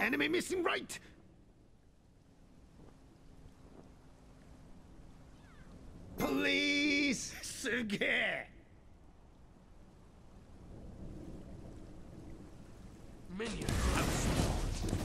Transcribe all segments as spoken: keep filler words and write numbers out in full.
Enemy missing right! Please! Suge! Minions have spawned.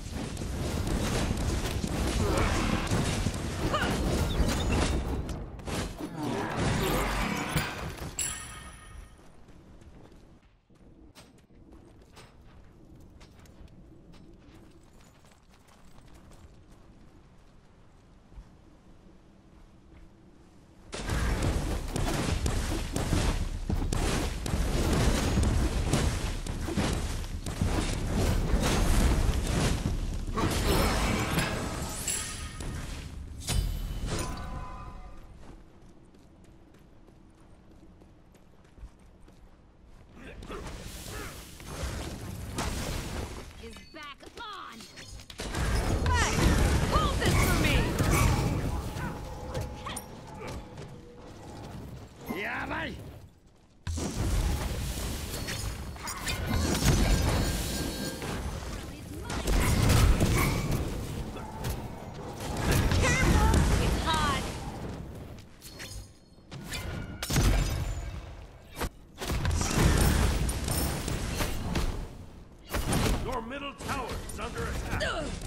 Your middle tower is under attack.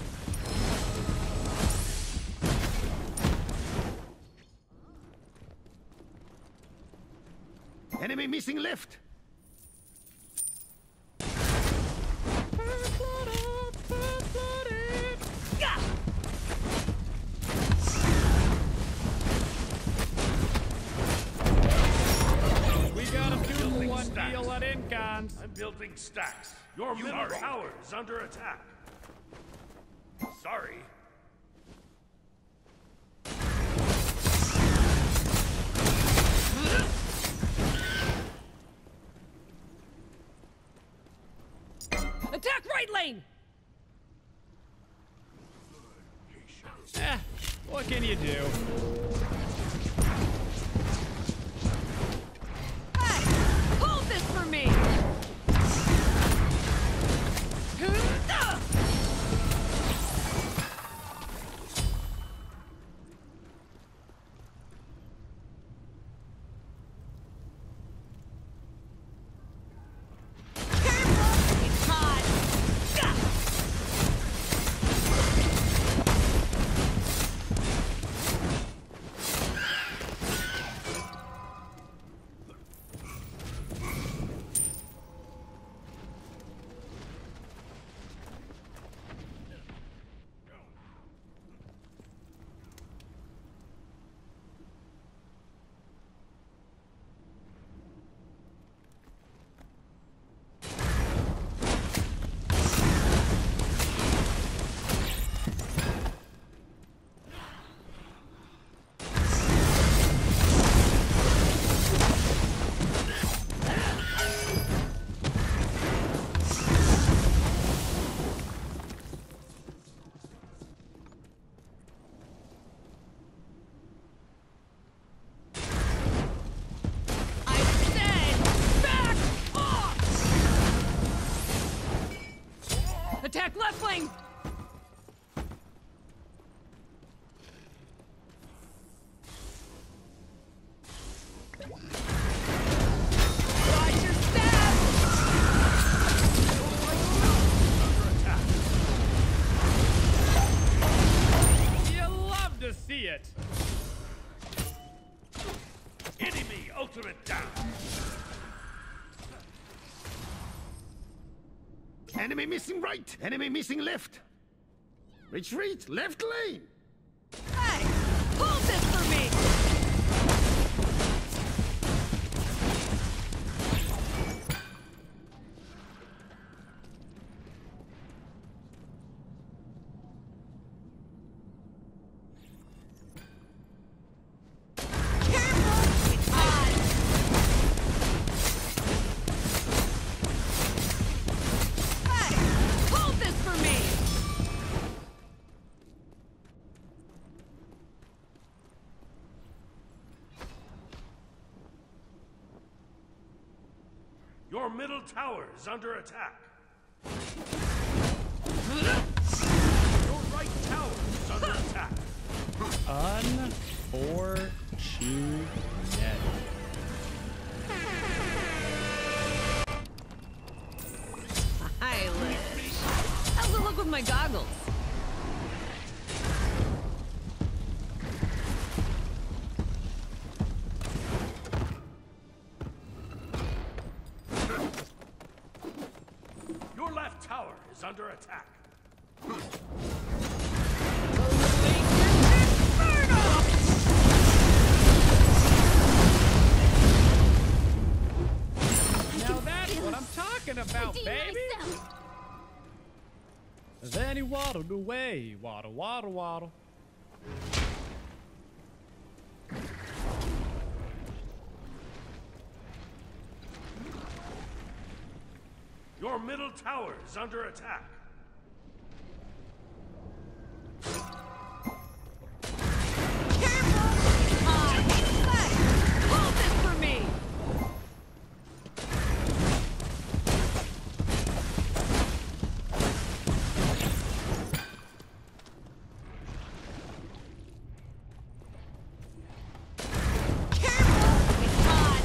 Enemy missing left! We got a two one deal at Incons. I'm building stacks. Your you middle tower is under attack. Sorry. Attack right lane! Eh, what can you do? Hey! Hold this for me! Attack left lane! Watch your step! You love to see it. Enemy ultimate down. Enemy missing right! Enemy missing left! Retreat! Left lane! Hey! Hold this for me! Your middle tower is under attack. right tower is under attack. Unfortunate. Hi, Liz. How's it look with my goggles? Your left tower is under attack. Now that's what I'm talking about, baby. Then he waddled away. Waddle, waddle, waddle. Your middle tower is under attack. Hold this for me! Careful! It's hot!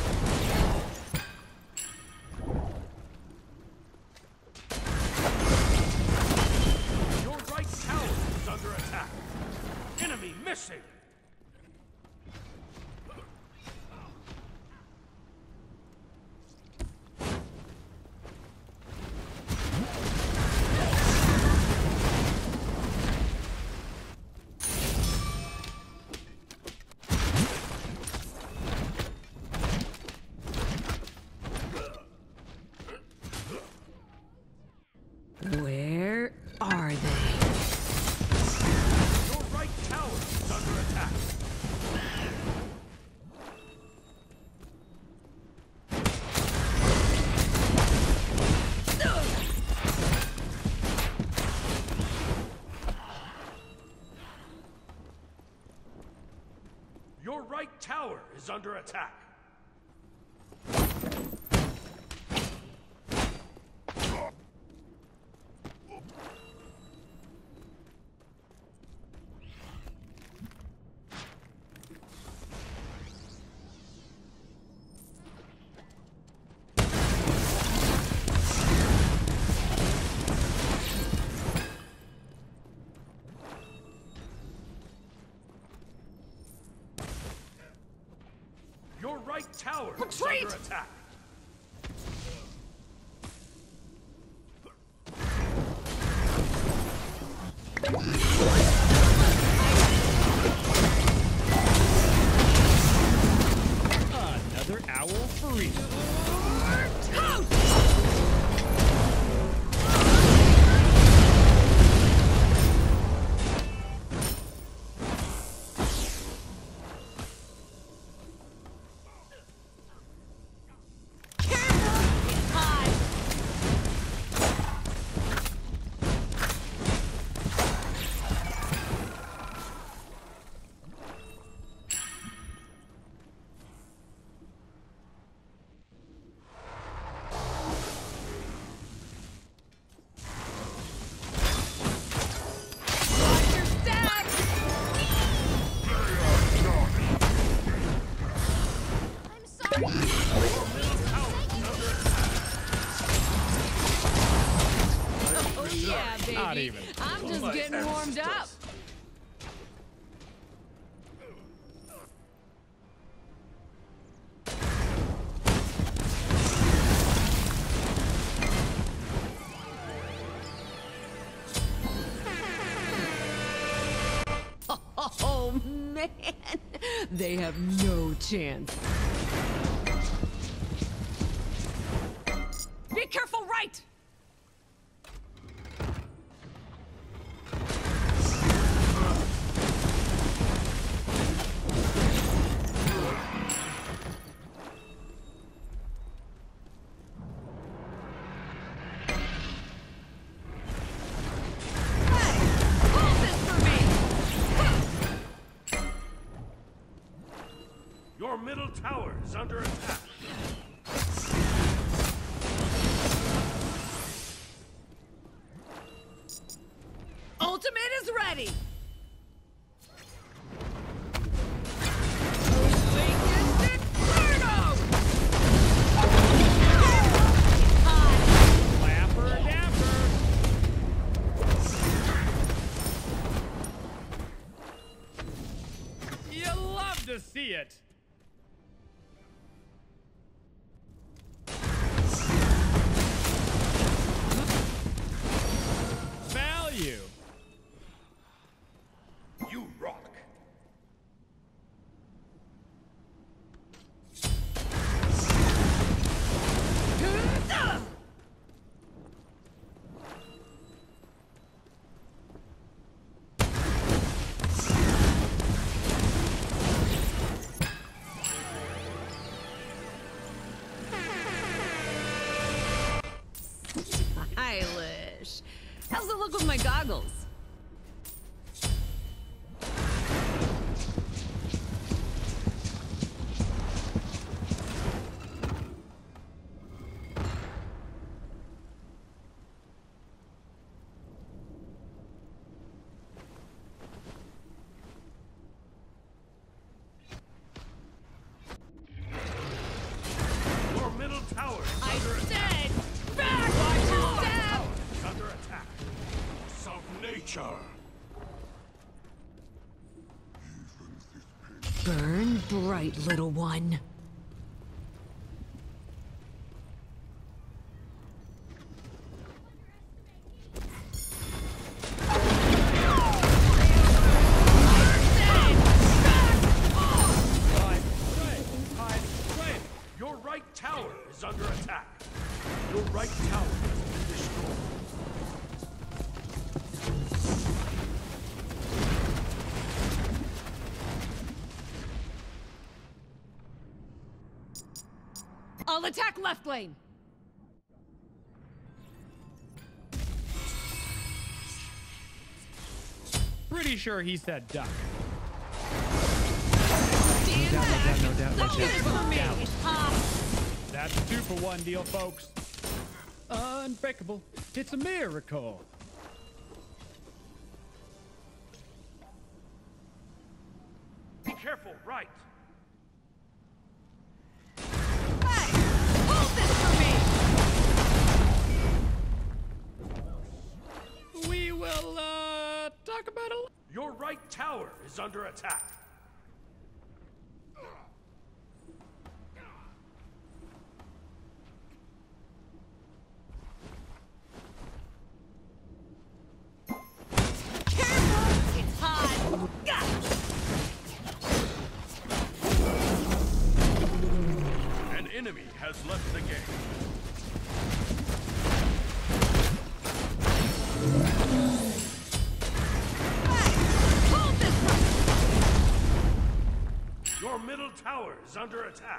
Your right tower is under attack. Enemy missing. Where are they? Your right tower is under attack. Your right tower is under attack. Your right tower Retreat! is under attack. Another owl free. Oh yeah, baby. Not even. I'm just getting warmed up. Oh man, they have no chance. Be careful, right! Your middle tower is under attack. Ultimate is ready! ready. Flapper dapper. You love to see it. Value. You rock. Stylish. How's it look with my goggles? Your middle tower is I under attack. said back! Watch your step! Is under attack. Force of nature. Burn bright, little one. Hide, straight, hide, straight. Your right tower is under attack. Your right tower has been destroyed. I'll attack left lane. Pretty sure he said duck. Stand doubt, no back. doubt, no doubt, no Don't doubt, get it no for me. doubt. Ah. That's a two for one deal, folks. Unbreakable. It's a miracle. Be careful, right. Hey, hold this for me. We will, uh, talk about it. Your right tower is under attack. Careful, it's hot. Gah. An enemy has left the game. Hey, hold this for me. Your middle tower is under attack.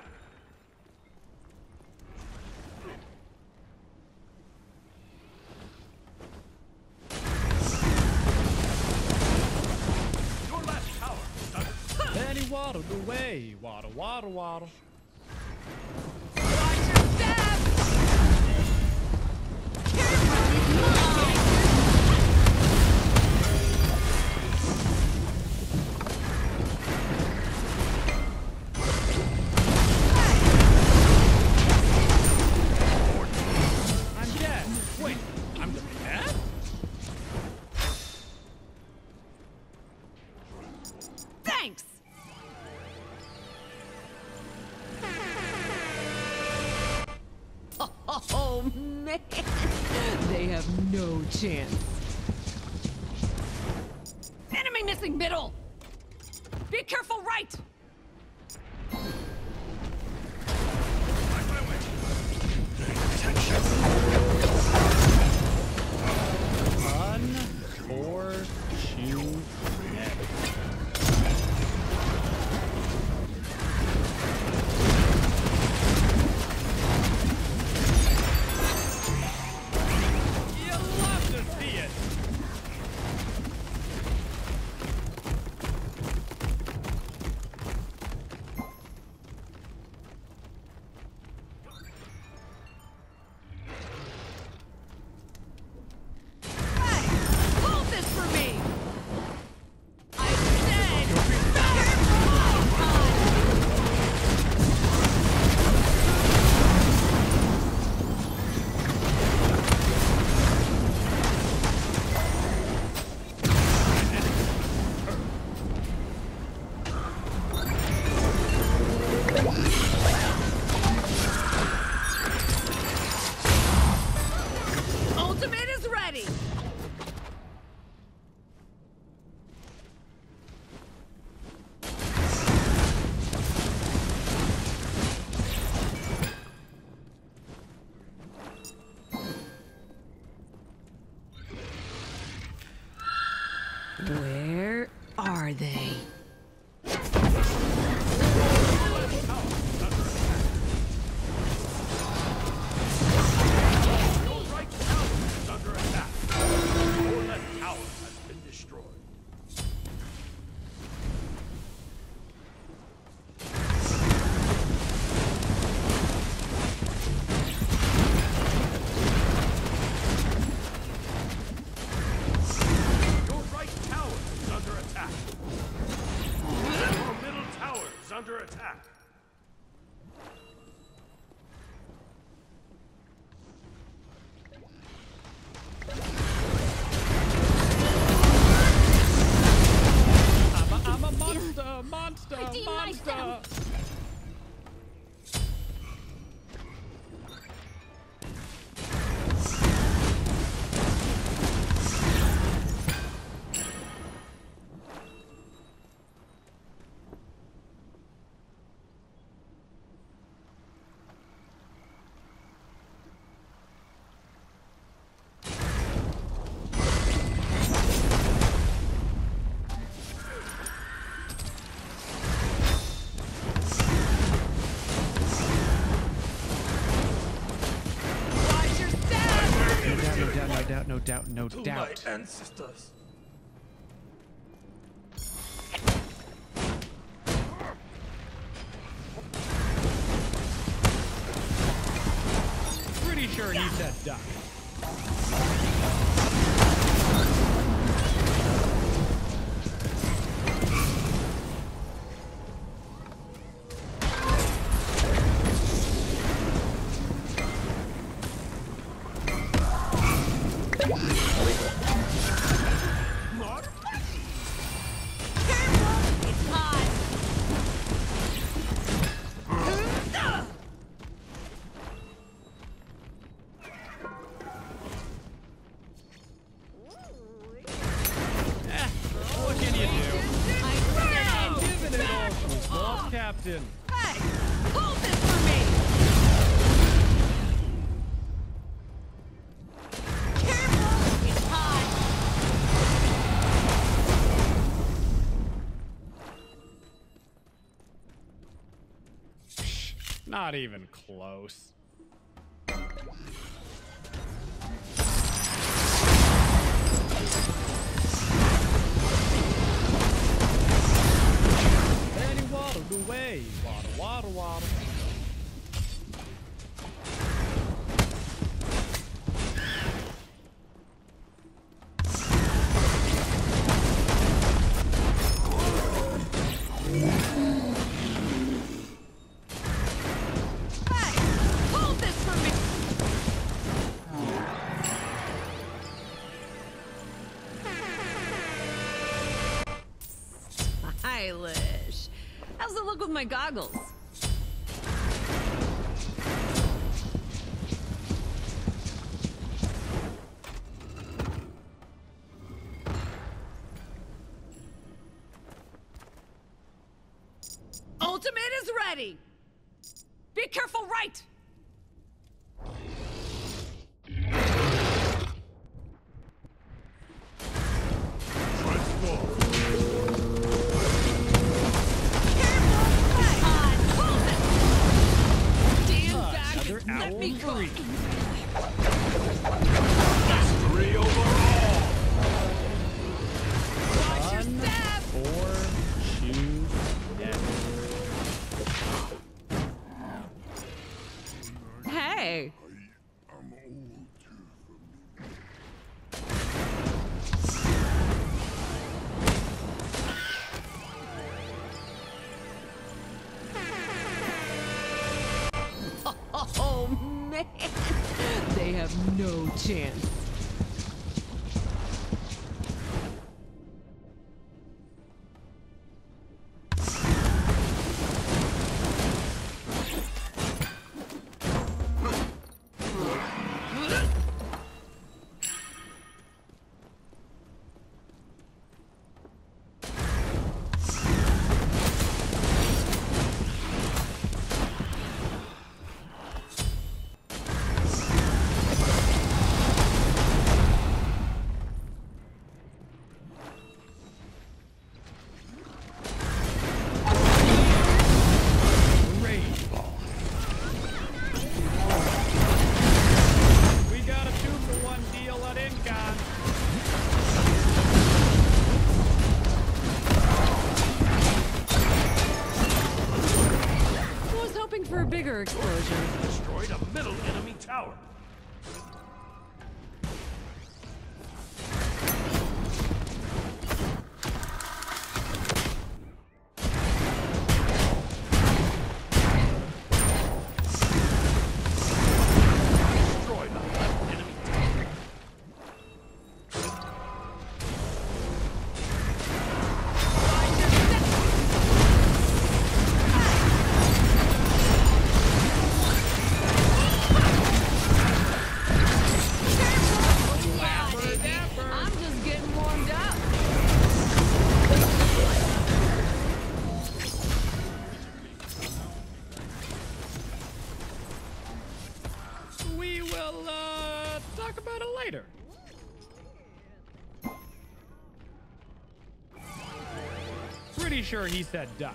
Your last tower is under Then he waddled away. Waddle, waddle, waddle. Watch your step. Careful, it's mine. I'm dead. Wait, I'm dead? Thanks. Oh, man. They have no chance. Enemy missing middle. Be careful, right. Unfortunate. You love to see it. Ultimate is ready! Where are they? Your right tower is under attack. Your left tower has been destroyed. Your right tower is under attack. Your middle tower is under attack. I'm a, I'm a monster, monster, Redeem monster. myself. Watch your step! No doubt, no doubt, no doubt, no To doubt. my ancestors. Pretty sure he said duck. Careful! It's hot! Eh, what can you do? My I'm friend! giving it all to his boss captain. Hey! Hold this for me! Careful! It's hot! Not even close. And he waddled away. Waddle, waddle, waddle. Hey! Hold this for me! Stylish. How's it look with my goggles? Ultimate is ready! Be careful, right! Transform. Careful! Hey! On, hold it! Stand back Another and let owl me go! free. Mastery overall. Watch your One, step! four, choose never. Hey! Oh man! They have no chance. mirror explosion. Destroyed a middle enemy tower. Destroyed a left enemy tower. I'm just getting warmed up. We will, uh, talk about it later. Pretty sure he said duck.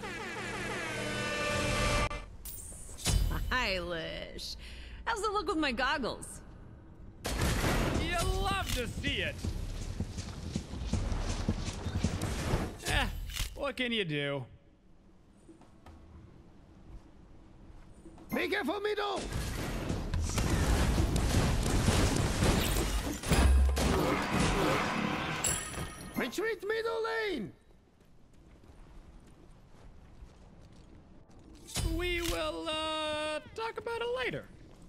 Stylish. How's it look with my goggles? You love to see it. Eh, what can you do? Be careful, middle! Retreat, middle lane! We will, uh, talk about it later.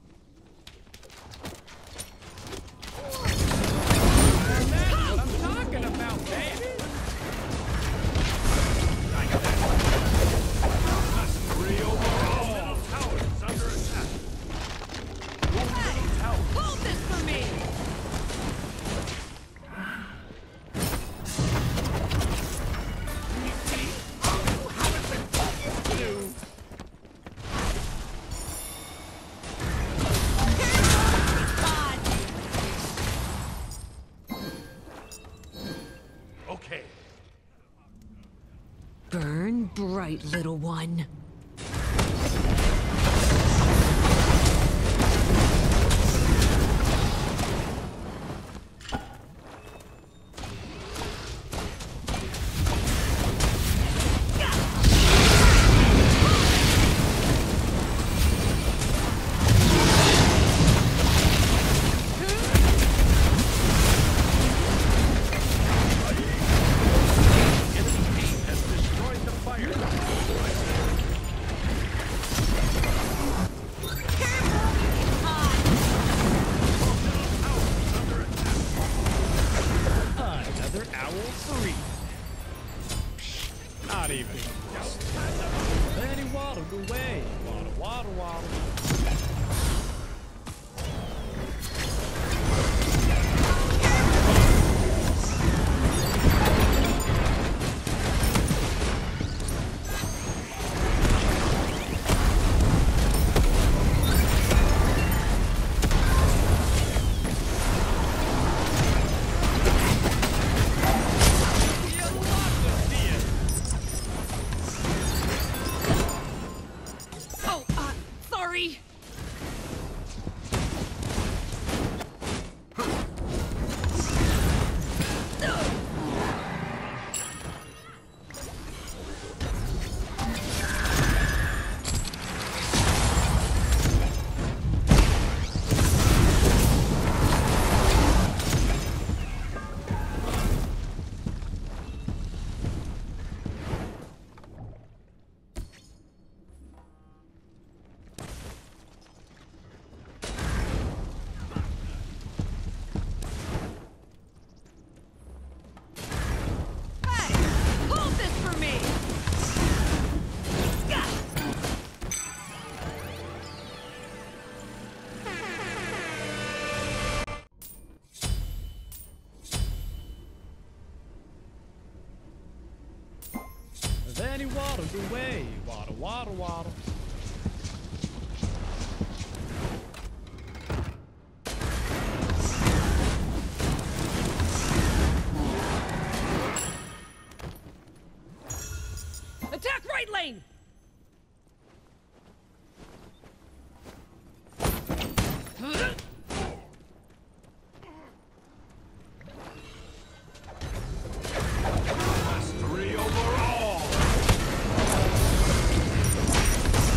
That's what I'm talking about, baby! Three overall. Middle tower is under attack. Middle tower. Hold this for me! Okay. Burn bright, little one. Enemy team has destroyed the fire. Another owl free. Psh, not even. Then he waddled away. Waddle, waddle, waddle. You love to see it. Oh, uh, sorry. Hey, hold this for me. Then he waddled away. Waddle, waddle, waddle. Attack right lane. Three overall.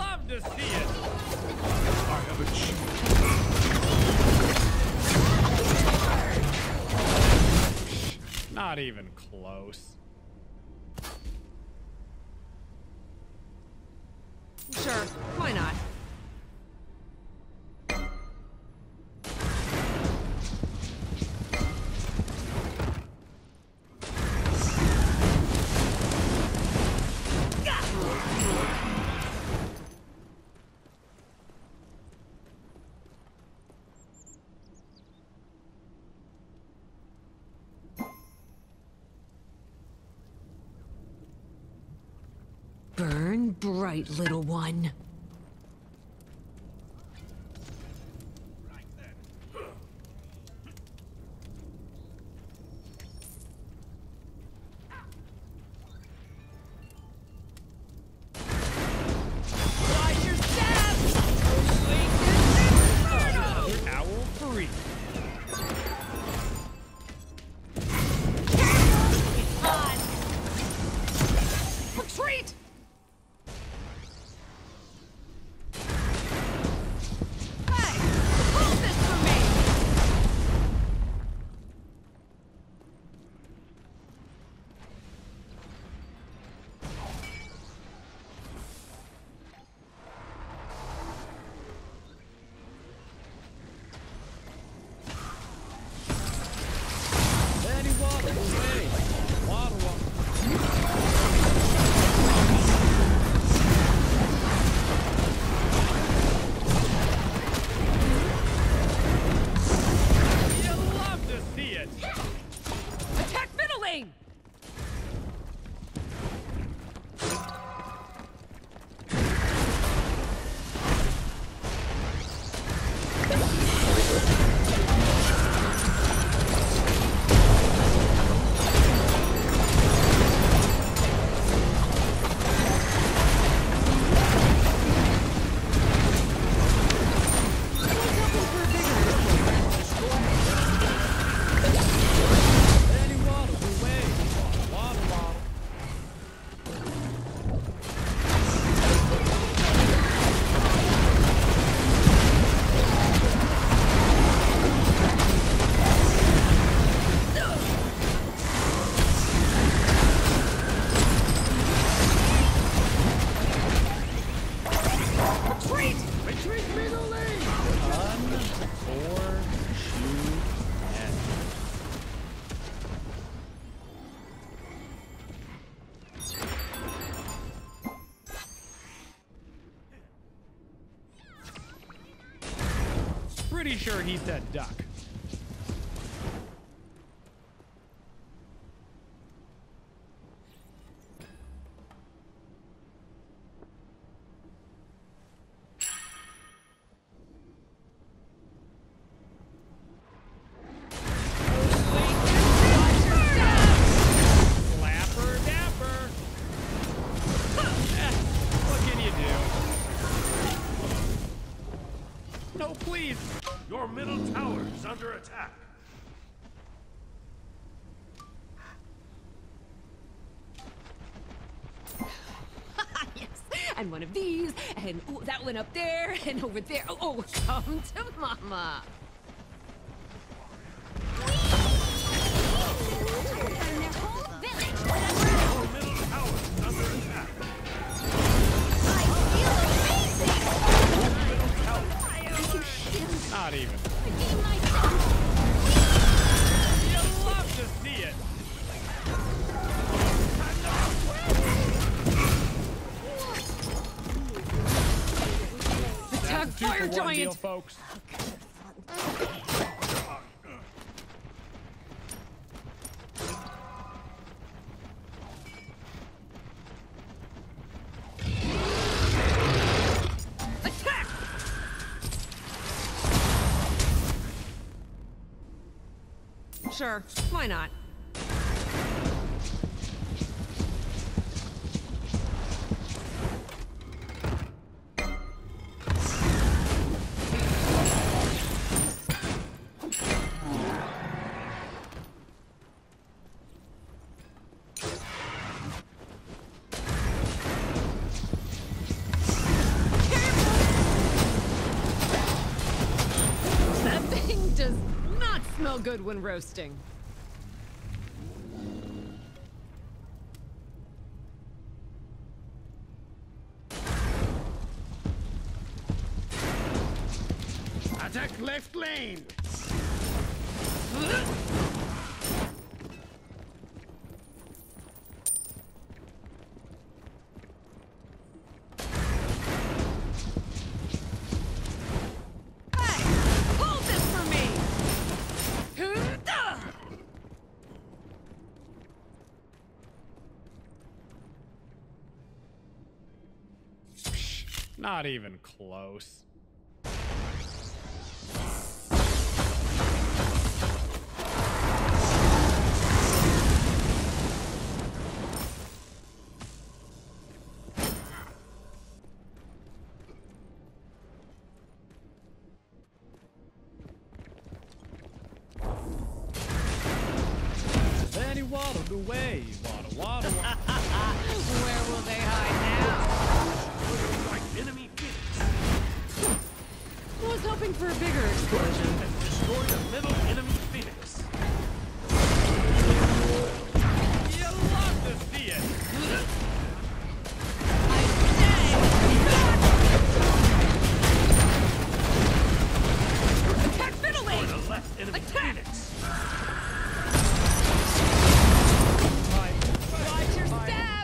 love to see it. I have achieved. Not even close. Sure, why not? Burn bright, little one. Watch your step! Owl free. It's on! Retreat! Hey! Hold this for me! Then he waddles away. Waddle, waddle. You love to see it. Attack middle lane! Then he waddles away. Waddle, waddle. Retreat! Retreat middle lane! Run, or shoot, and pretty sure he said duck. Slapper dapper. Eh, what can you do? No, please. Your middle tower is under attack. Yes, and one of these, and ooh, that one up there, and over there. Oh, oh, come to mama. Your middle tower is under attack. Not even. You love to see it. Attack Two fire for one deal, giant. folks. Attack! Sure, why not? smell good when roasting. Attack left lane. Hey! Hold this for me! Not even close. Then he waddled away. Waddle, waddle, waddle. Where will they hide now? Like enemy Phoenix. I was hoping for a bigger explosion. And destroy the middle enemy Phoenix. You love to see it. I say! Attack middle lane! The left enemy Attack! Phoenix. Watch your step!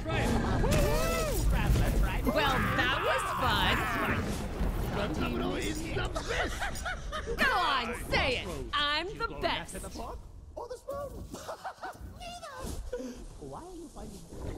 Well, that was fun. Domino is the best. Go on, say it. I'm the best. Or the spoon? Neither. Why are you fighting?